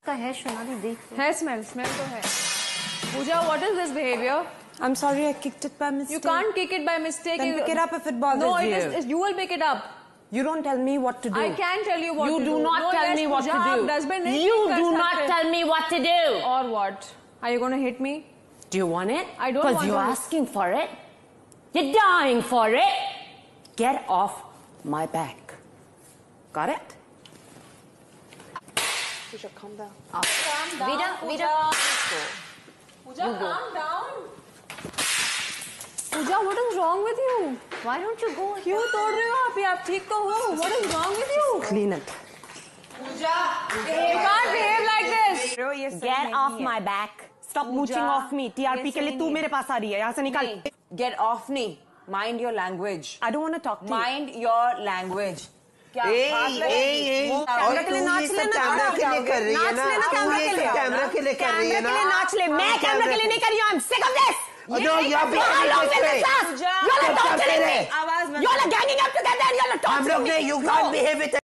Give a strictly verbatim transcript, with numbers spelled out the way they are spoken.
का है सोनाली, देख है स्मेल स्मेल तो है। पूजा, what is this behavior? I'm sorry, I kicked it by mistake. You can't kick it by mistake. Then pick it up if it bothers no, you. No, it is. You will pick it up. You don't tell me what to do. I can tell you what you to do. You do not no, tell yes, me what Pooja, to do. Dustbin you do not tell me what to do. Or what? Are you going to hit me? Do you want it? I don't want it. Because you're asking for it. You're dying for it. Get off my back. Got it? Pooja, calm down. Oh. Calm down, Vida, Pooja. Vida. Pooja, calm down. Pooja, what is wrong with you? Why don't you go? क्यों तोड़ रहे हो आप? आप ठीक तो हो? What is wrong with you? Clean it. Pooja, you can't behave like this. Get off my back. Stop mooching off me. T R P के लिए तू मेरे पास आ रही है. यहाँ से निकाल. Get off me. Mind your language. I don't want to talk to you. Mind your language. क्या बात है? कैमरा के लिए नाच ले ना. कैमरा के लिए कर रही है ना. कैमरा के लिए. कैमरा के लिए कर रही है ना. कैमरा के लिए नाच ले. मैं कैमरा के लिए नहीं कर रही हूँ. I'm sick of this. No, you're behaving this way. You're like torturing me. आवाज You're like ganging up together. You're like torturing me. हम लोग ने you can't behave with